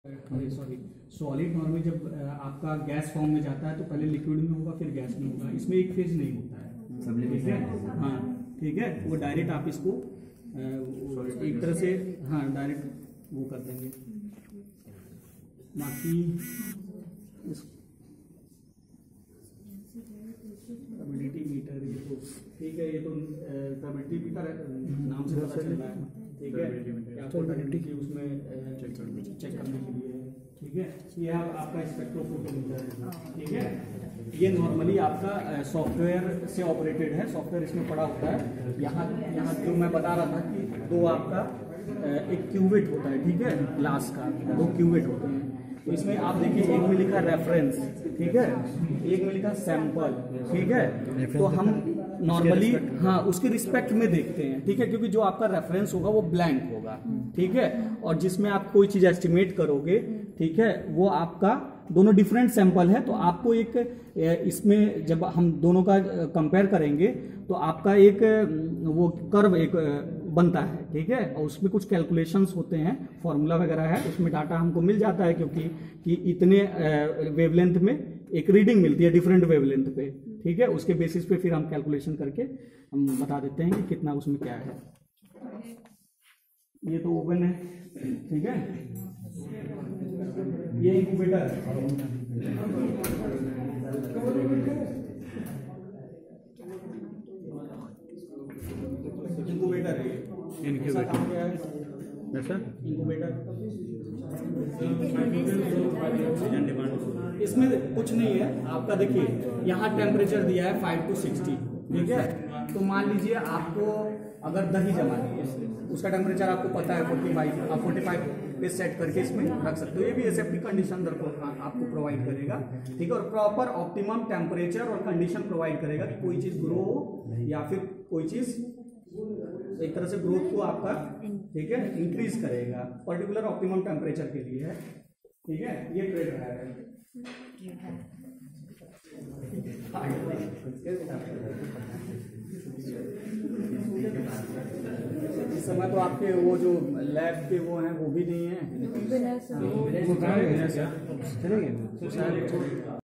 Sorry, solid normally जब आपका gas form में जाता है तो पहले लिक्विड में होगा फिर गैस में होगा, इसमें एक फेज नहीं होता है। ठीक है, हाँ ठीक है, वो डायरेक्ट आप इसको एक तरह से हाँ डायरेक्ट वो कर देंगे। बाकी स्टेबिलिटी मीटर ये तो ठीक है, ये तो स्टेबिलिटी मीटर नाम से पता चल रहा है। ठीक है, उसमें चेक करने के लिए। ठीक है, ये आपका स्पेक्ट्रोफोटोमीटर है। ठीक है, ये नॉर्मली आपका सॉफ्टवेयर से ऑपरेटेड है, सॉफ्टवेयर इसमें पड़ा होता है। यहाँ जो मैं बता रहा था कि दो आपका एक क्यूबिट होता है, ठीक है, ग्लास का दो क्यूबिट होते हैं। तो इसमें आप देखिए, एक में लिखा रेफरेंस, ठीक है, एक में लिखा सैंपल। ठीक है, तो हम नॉर्मली हाँ उसके रिस्पेक्ट में देखते हैं। ठीक है, क्योंकि जो आपका रेफरेंस होगा वो ब्लैंक होगा। ठीक है, और जिसमें आप कोई चीज एस्टिमेट करोगे, ठीक है, वो आपका दोनों डिफरेंट सैंपल है। तो आपको एक इसमें जब हम दोनों का कंपेयर करेंगे तो आपका एक वो कर्व एक बनता है। ठीक है, और उसमें कुछ कैलकुलेशंस होते हैं, फॉर्मूला वगैरह है, उसमें डाटा हमको मिल जाता है क्योंकि कि इतने वेवलेंथ में एक रीडिंग मिलती है डिफरेंट वेवलेंथ पे। ठीक है, उसके बेसिस पे फिर हम कैलकुलेशन करके हम बता देते हैं कि कितना उसमें क्या है। ये तो ओपन है। ठीक है, ये इंक्यूबेटर इंक्यूबेटर है। इंक्यूबेटर क्या है? इंक्यूबेटर इसमें कुछ नहीं है आपका। देखिए यहाँ टेम्परेचर दिया है 5 to 60। ठीक है, तो मान लीजिए आपको अगर दही जमानी है, उसका टेम्परेचर आपको पता है 45, आप 45 पे सेट करके इसमें रख सकते हो। ये भी एसएफटी कंडीशन आपको प्रोवाइड करेगा। ठीक है, और प्रॉपर ऑप्टिमम टेम्परेचर और कंडीशन प्रोवाइड करेगा कि कोई चीज ग्रो हो या फिर कोई चीज एक तरह से ग्रोथ को आपका, ठीक है, इंक्रीज करेगा। पर्टिकुलर ऑप्टिमम टेम्परेचर के लिए है। ठीक है, ये ट्रेड रहा है। इस समय तो आपके वो जो लैब के वो हैं वो भी नहीं है।